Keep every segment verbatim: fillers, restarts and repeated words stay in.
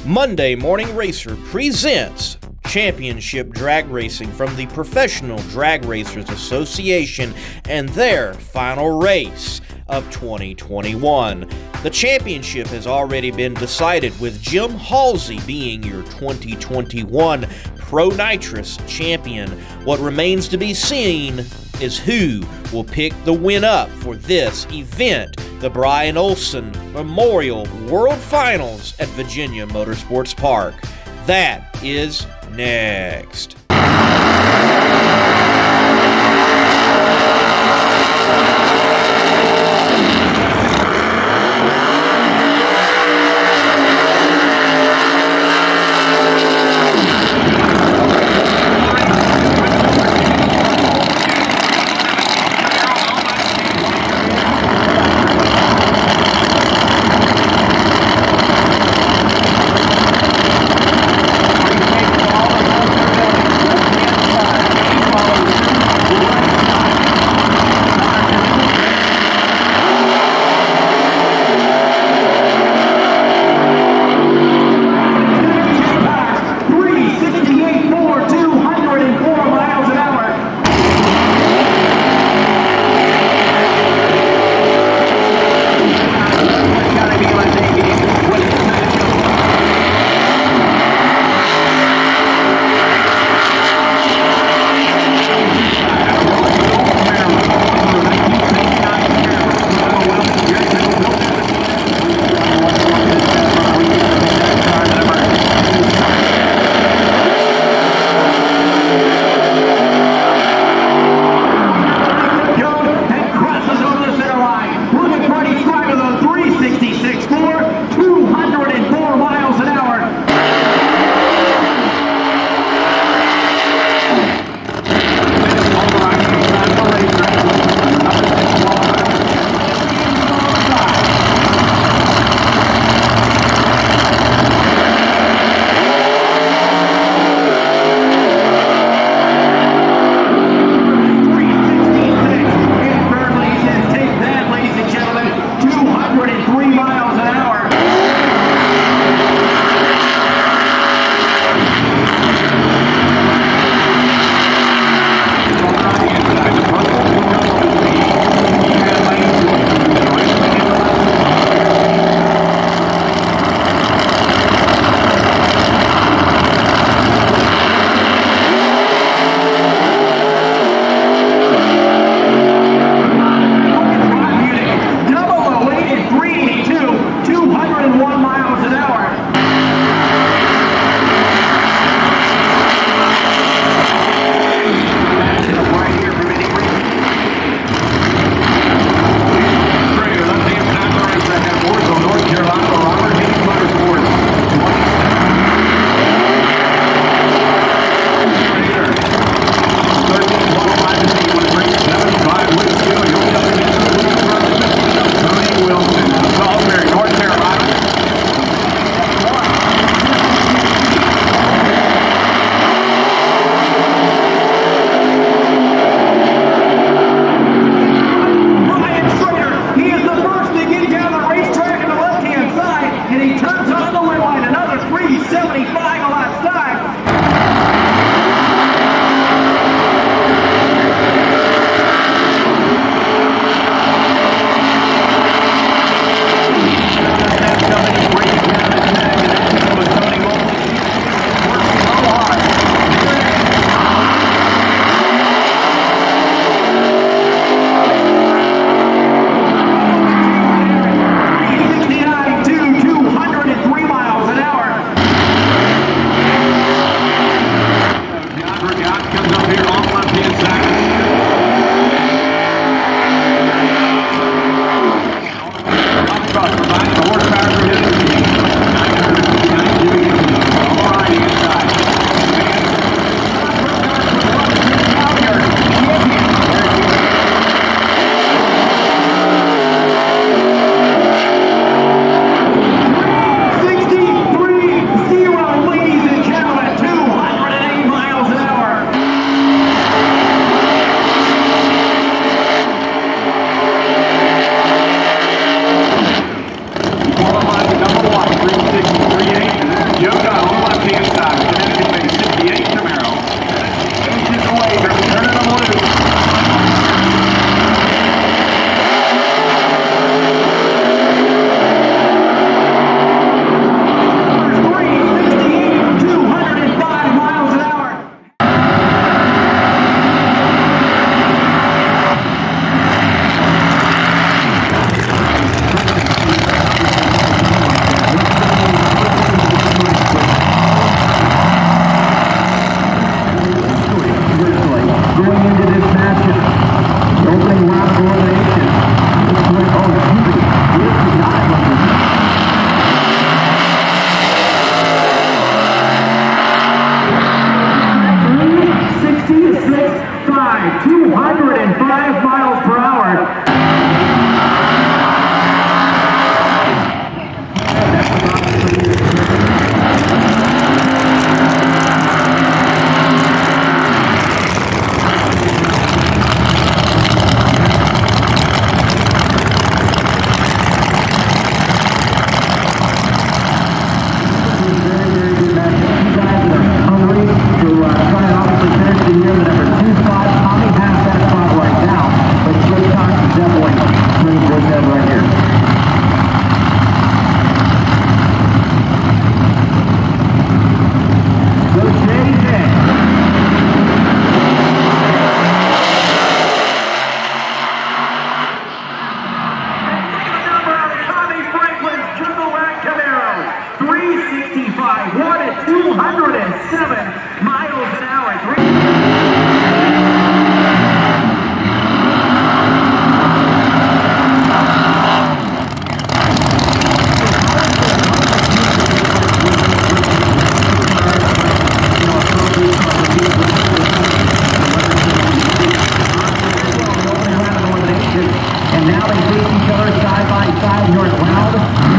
Monday Morning Racer presents championship drag racing from the Professional Drag Racers Association and their final race of twenty twenty-one. The championship has already been decided, with Jim Halsey being your twenty twenty-one Pro Nitrous champion. What remains to be seen is who will pick the win up for this event, the Brian Olson Memorial World Finals at Virginia Motorsports Park. That is next. sixty-five, one at two hundred seven miles an hour. And now they face each other side by side here at Loud.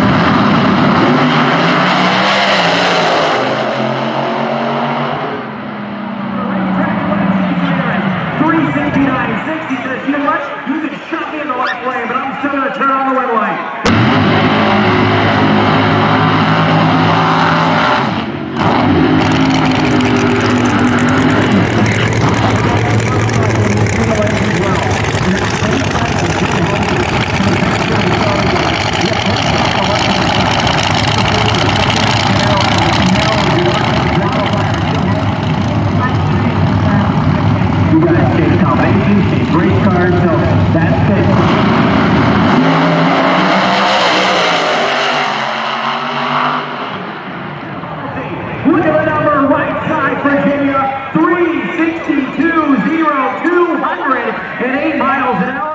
three sixty-nine sixty says, you know what? You can shut me in the left lane, but I'm still going to turn on the red light. You guys change combinations, change race cards, so that's it. Look at the number right side, Virginia, three sixty-two zero, two hundred eight miles an hour.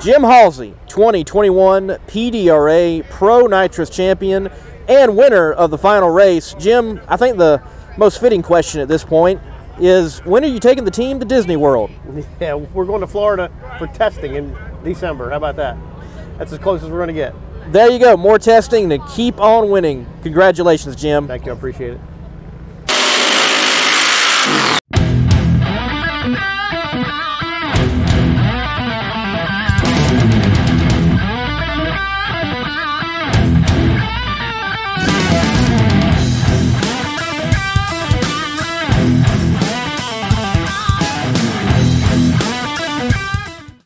Jim Halsey, twenty twenty-one P D R A Pro Nitrous Champion and winner of the final race. Jim, I think the most fitting question at this point is, when are you taking the team to Disney World? Yeah, we're going to Florida for testing in December. How about that? That's as close as we're going to get. There you go. More testing to keep on winning. Congratulations, Jim. Thank you. I appreciate it.